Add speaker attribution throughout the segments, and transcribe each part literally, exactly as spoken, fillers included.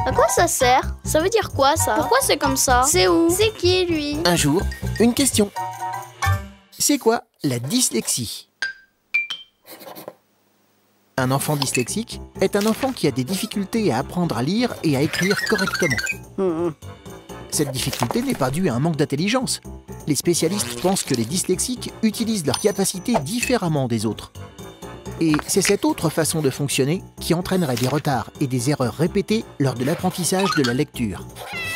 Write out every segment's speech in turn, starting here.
Speaker 1: À quoi ça sert? Ça veut dire quoi ça? Pourquoi c'est comme ça? C'est où? C'est qui lui?
Speaker 2: Un jour, une question. C'est quoi la dyslexie? Un enfant dyslexique est un enfant qui a des difficultés à apprendre à lire et à écrire correctement.
Speaker 3: Mmh.
Speaker 2: Cette difficulté n'est pas due à un manque d'intelligence. Les spécialistes pensent que les dyslexiques utilisent leurs capacités différemment des autres. Et c'est cette autre façon de fonctionner qui entraînerait des retards et des erreurs répétées lors de l'apprentissage de la lecture.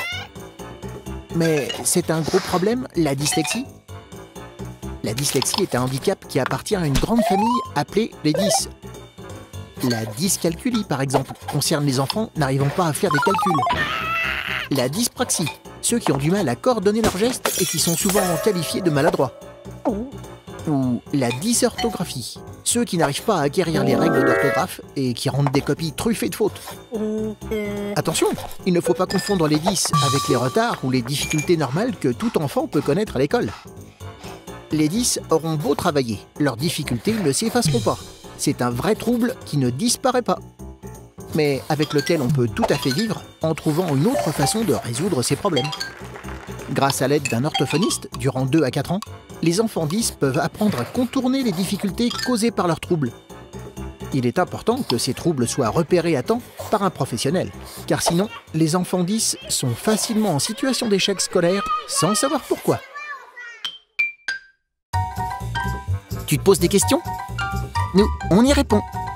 Speaker 2: Mais c'est un gros problème, la dyslexie? La dyslexie est un handicap qui appartient à une grande famille appelée les dys. La dyscalculie, par exemple, concerne les enfants n'arrivant pas à faire des calculs. La dyspraxie, ceux qui ont du mal à coordonner leurs gestes et qui sont souvent qualifiés de maladroits. Ou la dysorthographie, ceux qui n'arrivent pas à acquérir les règles d'orthographe et qui rendent des copies truffées de fautes. Attention, il ne faut pas confondre les dys avec les retards ou les difficultés normales que tout enfant peut connaître à l'école. Les dys auront beau travailler, leurs difficultés ne s'effaceront pas. C'est un vrai trouble qui ne disparaît pas, mais avec lequel on peut tout à fait vivre en trouvant une autre façon de résoudre ces problèmes. Grâce à l'aide d'un orthophoniste, durant deux à quatre ans, les enfants dys peuvent apprendre à contourner les difficultés causées par leurs troubles. Il est important que ces troubles soient repérés à temps par un professionnel, car sinon, les enfants dys sont facilement en situation d'échec scolaire sans savoir pourquoi. Tu te poses des questions? Nous, on y répond.